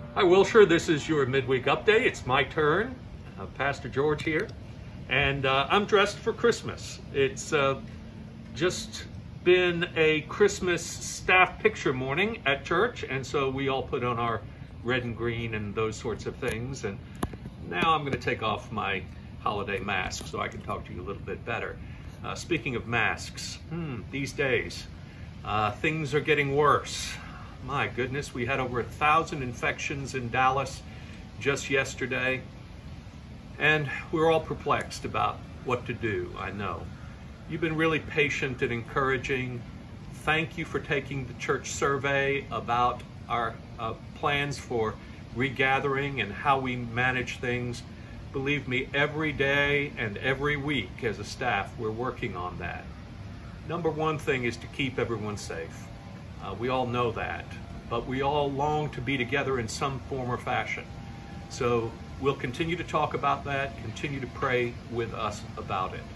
Hi Wilshire, this is your midweek update. It's my turn. Pastor George here, and I'm dressed for Christmas. It's just been a Christmas staff picture morning at church, and so we all put on our red and green and those sorts of things. And now I'm going to take off my holiday mask so I can talk to you a little bit better. Speaking of masks, these days things are getting worse. My goodness, we had over 1,000 infections in Dallas just yesterday, and we're all perplexed about what to do, I know. You've been really patient and encouraging. Thank you for taking the church survey about our plans for regathering and how we manage things. Believe me, every day and every week as a staff, we're working on that. Number one thing is to keep everyone safe. We all know that, but we all long to be together in some form or fashion. So we'll continue to talk about that, continue to pray with us about it.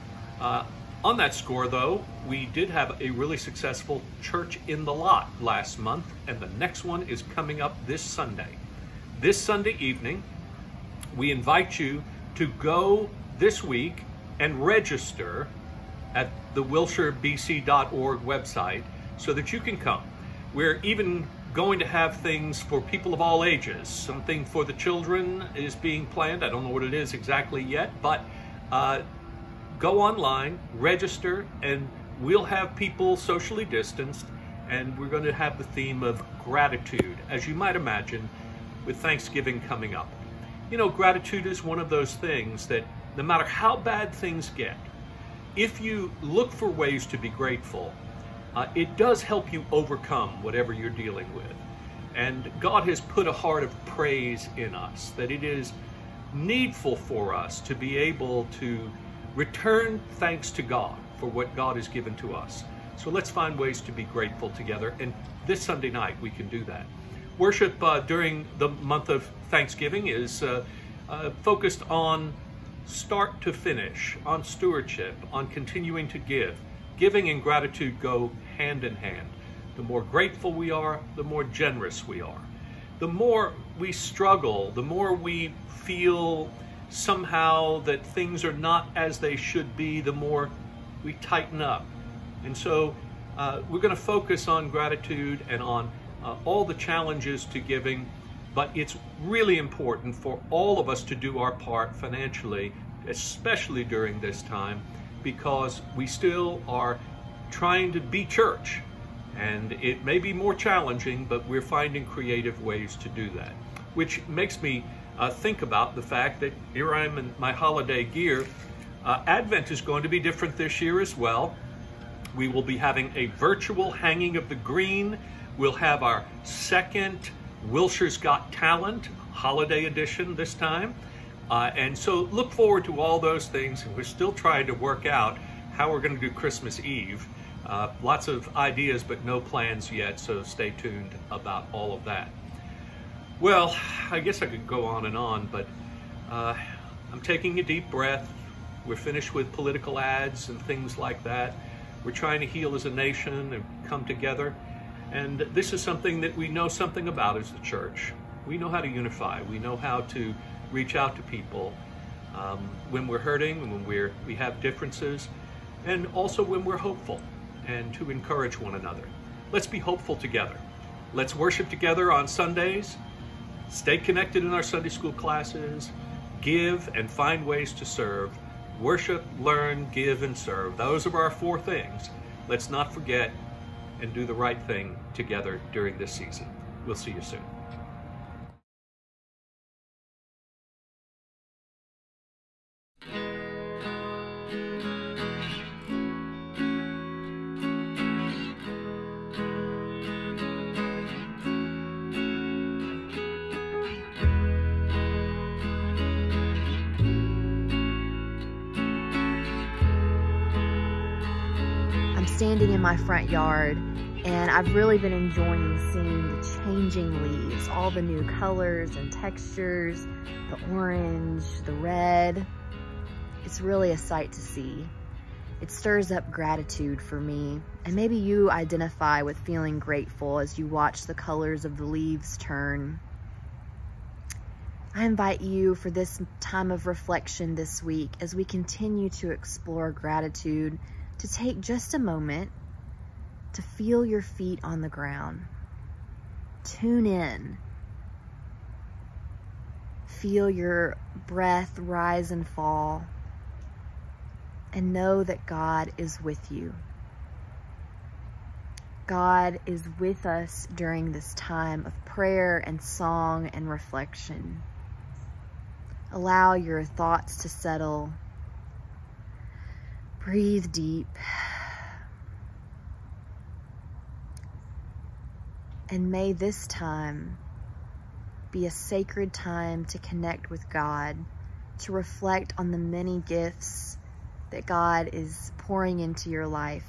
On that score, though, we did have a really successful Church in the Lot last month, and the next one is coming up this Sunday. This Sunday evening, we invite you to go this week and register at the wilshirebc.org website so that you can come. We're even going to have things for people of all ages. Something for the children is being planned. I don't know what it is exactly yet, but go online, register, and we'll have people socially distanced, and we're going to have the theme of gratitude, as you might imagine, with Thanksgiving coming up. You know, gratitude is one of those things that no matter how bad things get, if you look for ways to be grateful, it does help you overcome whatever you're dealing with. And God has put a heart of praise in us, that it is needful for us to be able to return thanks to God for what God has given to us. So let's find ways to be grateful together. And this Sunday night, we can do that. Worship during the month of Thanksgiving is focused on start to finish, on stewardship, on continuing to give. Giving and gratitude go hand in hand. The more grateful we are, the more generous we are. The more we struggle, the more we feel somehow that things are not as they should be, the more we tighten up. And so we're going to focus on gratitude and on all the challenges to giving, but it's really important for all of us to do our part financially, especially during this time, because we still are trying to be church. And it may be more challenging, but we're finding creative ways to do that. Which makes me think about the fact that here I am in my holiday gear. Advent is going to be different this year as well. We will be having a virtual hanging of the green. We'll have our second Wilshire's Got Talent holiday edition this time. And so look forward to all those things. And we're still trying to work out how we're going to do Christmas Eve. Lots of ideas, but no plans yet, so stay tuned about all of that. Well, I guess I could go on, but I'm taking a deep breath. We're finished with political ads and things like that. We're trying to heal as a nation and come together. And this is something that we know something about as the church. We know how to unify. We know how to reach out to people when we're hurting, when we have differences, and also when we're hopeful, and to encourage one another. Let's be hopeful together. Let's worship together on Sundays, stay connected in our Sunday school classes, give and find ways to serve, worship, learn, give, and serve. Those are our four things. Let's not forget and do the right thing together during this season. We'll see you soon. Standing in my front yard, and I've really been enjoying seeing the changing leaves, all the new colors and textures, the orange, the red. It's really a sight to see. It stirs up gratitude for me, and maybe you identify with feeling grateful as you watch the colors of the leaves turn. I invite you for this time of reflection this week as we continue to explore gratitude to take just a moment to feel your feet on the ground. Tune in. Feel your breath rise and fall, and know that God is with you. God is with us during this time of prayer and song and reflection. Allow your thoughts to settle. Breathe deep. And may this time be a sacred time to connect with God, to reflect on the many gifts that God is pouring into your life.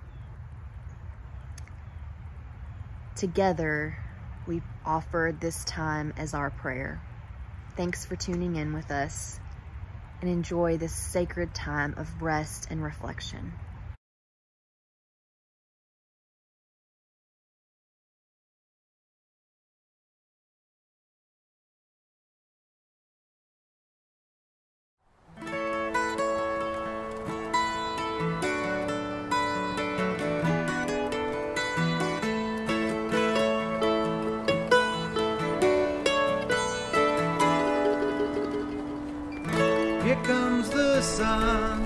Together, we offer this time as our prayer. Thanks for tuning in with us, and enjoy this sacred time of rest and reflection. Here comes the sun,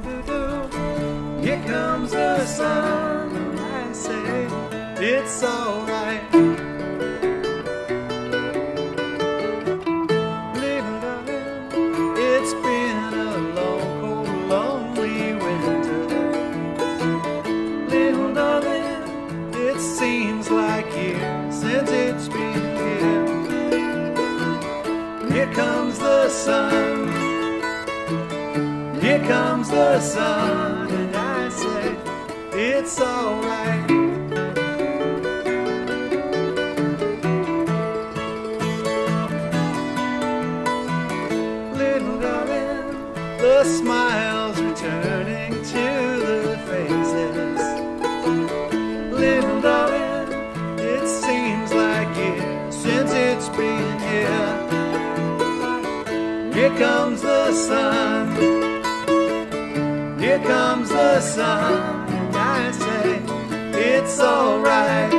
here comes the sun, I say, it's alright. Little darling, it's been a long, cold, lonely winter. Little darling, it seems like years since it's been here. Here comes the sun. Here comes the sun, and I say, it's alright. Little darling, the smiles returning to the faces. Little darling, it seems like years since it's been here. Here comes the sun. Here comes the sun, and I say, it's alright.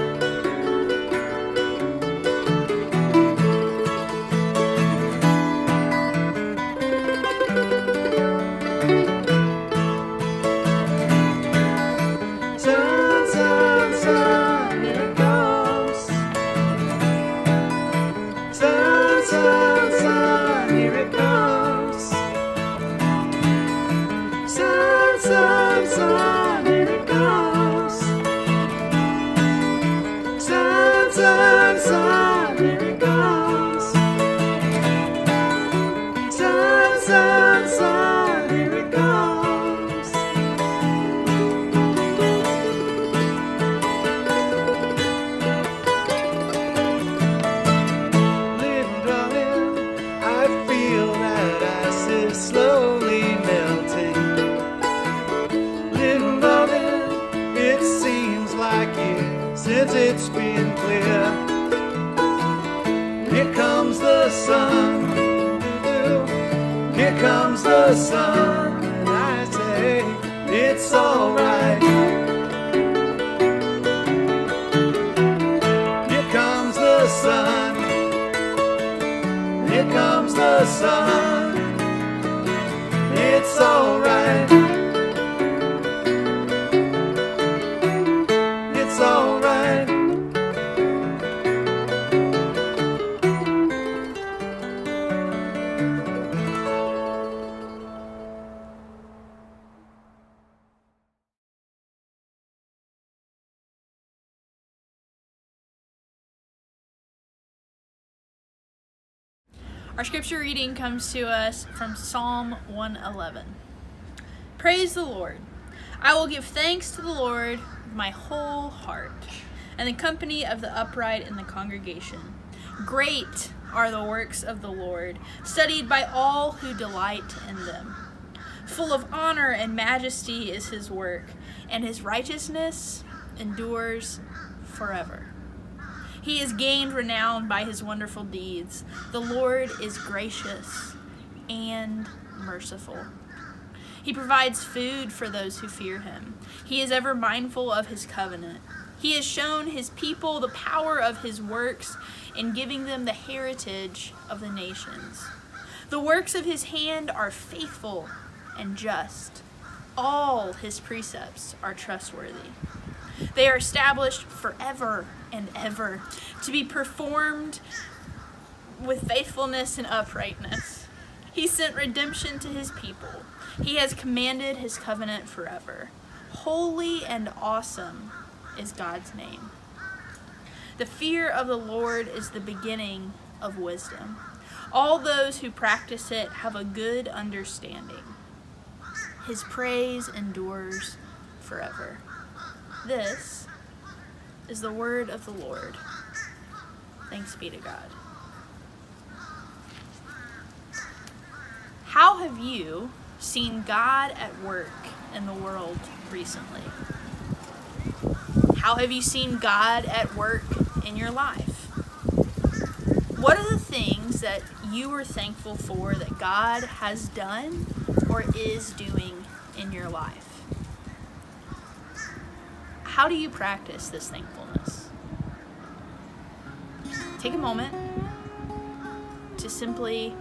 Sun, sun, sun, here it comes. Sun, sun, sun, here it comes. Sun, sun, sun, here it comes. Sun, sun, sun, here it comes. Sun, sun, sun, here it comes. Little darling, I feel that ice is slowly melting. Since it's been clear, here comes the sun, here comes the sun, and I say, it's alright. Here comes the sun, here comes the sun, it's alright. It's alright. Our scripture reading comes to us from Psalm 111. Praise the Lord. I will give thanks to the Lord with my whole heart, and the company of the upright in the congregation. Great are the works of the Lord, studied by all who delight in them. Full of honor and majesty is his work, and his righteousness endures forever. He is gained renown by his wonderful deeds. The Lord is gracious and merciful. He provides food for those who fear him. He is ever mindful of his covenant. He has shown his people the power of his works in giving them the heritage of the nations. The works of his hand are faithful and just. All his precepts are trustworthy. They are established forever and ever, to be performed with faithfulness and uprightness. He sent redemption to his people. He has commanded his covenant forever. Holy and awesome is God's name. The fear of the Lord is the beginning of wisdom. All those who practice it have a good understanding. His praise endures forever. This is the word of the Lord. Thanks be to God. How have you seen God at work in the world recently? How have you seen God at work in your life? What are the things that you are thankful for that God has done or is doing in your life? How do you practice this thankfulness? Take a moment to simply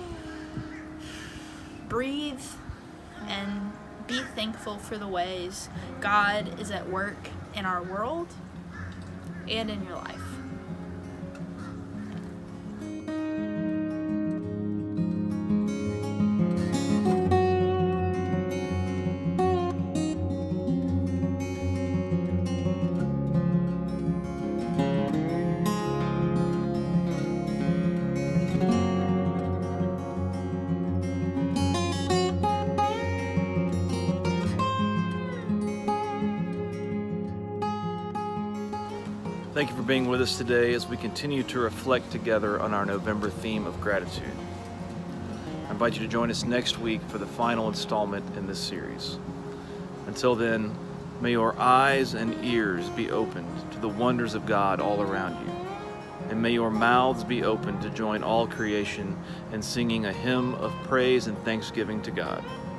breathe and be thankful for the ways God is at work in our world and in your life. Thank you for being with us today as we continue to reflect together on our November theme of gratitude. I invite you to join us next week for the final installment in this series. Until then, may your eyes and ears be opened to the wonders of God all around you, and may your mouths be open to join all creation in singing a hymn of praise and thanksgiving to God.